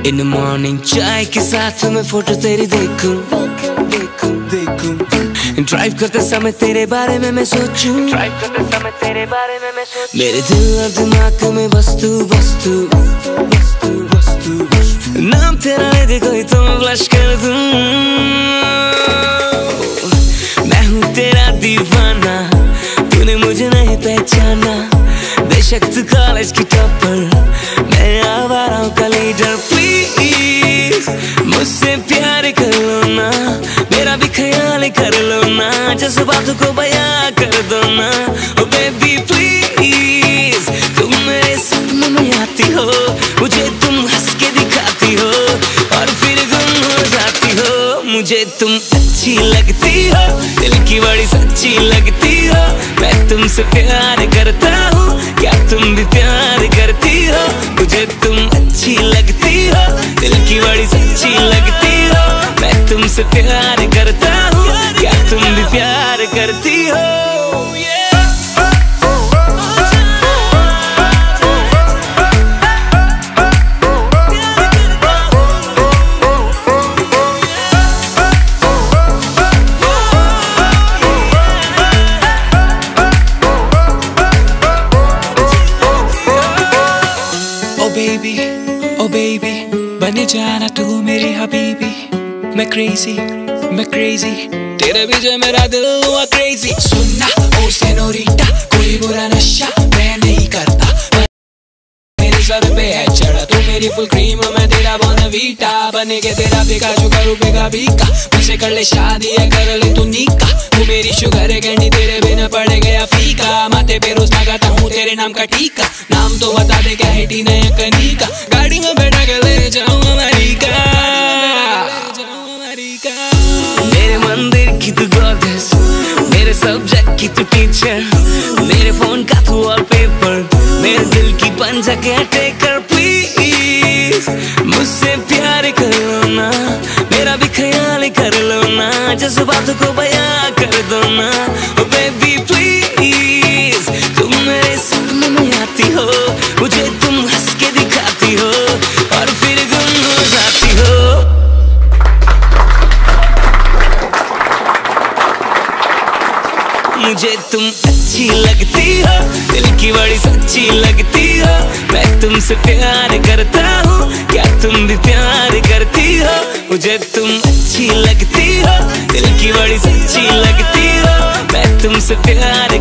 In morning चाय के साथ मैं फोटो तेरी देखूं, देखूं, देखूं। ड्राइव करते समय तेरे बारे में मैं सोचूं, ड्राइव करते समय तेरे बारे में मैं सोचूं। मेरे दिल और दिमाग में बस तू, बस तू, बस तू, बस तू। नाम तेरा ले दे कोई तो मैं ब्लश कर दूं। मैं हूँ तेरा दीवाना, तूने मुझे नहीं पहचाना। बेशक तू कॉलेज की टॉपर, मैं आवारा हूँ का लीडर। प्लीज मुझसे प्यार कर लो ना, मेरा भी ख्याल कर लो ना, जज्बातों को बयां कर दो ना। ओ बेबी प्लीज, तुम मेरे सपनों में आती हो, मुझे तुम हंस के दिखाती हो और फिर गुम हो जाती हो। मुझे तुम अच्छी लगती हो, दिल की बड़ी सच्ची लगती हो। मैं तुमसे प्यार करता हूँ, क्या तुम भी प्यार करती हो? मुझे तुम अच्छी लगती हो, दिल की बड़ी सच्ची लगती हो। मैं तुमसे प्यार करता हूँ, क्या तुम भी प्यार करती हो? ओ बेबी बने जाना तू मेरी हबीबी। मैं क्रेजी तेरे पीछे मेरा दिल हुआ क्रेजी। सुनना ओ सेनोरिटा, कोई बुरा नशा मैं नहीं करता। मेरे सर पे है चढ़ा तू मेरी फुल क्रीम, मैं तेरा बोनवीटा। बने के तेरा पिकाचू करूँ पिका बीका, मुझसे कर ले शादी है कर ले तू निका। तू मेरी शुगर है कैंडी, तेरे बिना पड़ गया फीका। माथे पे रोज लगाता हूँ तेरे नाम का टीका। नाम तो बता दे क्या है टीना या कनिका। गाड़ी में बैठा के ले जाऊँ अमेरिका। मेरे मंदिर की तू गॉडेस, मेरे सब्जेक्ट की तू टीचर, मेरे फोन का तू वॉलपेपर, मेरे दिल की पंजा के टेकर। प्लीज मुझसे प्यार कर लो ना, मेरा भी ख्याल कर लो ना, जज्बातों को बयां कर दो ना। ओ बेबी प्लीज, तुम मेरे सपनों में आती हो, मुझे तुम हंस के दिखाती हो और फिर गुम हो जाती हो। मुझे तुम अच्छी लगती हो, दिल की बड़ी सच्ची लगती हो। मैं तुमसे प्यार करता हूँ, क्या तुम भी प्यार करती हो? मुझे तुम अच्छी लगती हो, दिल की बड़ी सच्ची लगती हो। मैं तुमसे प्यार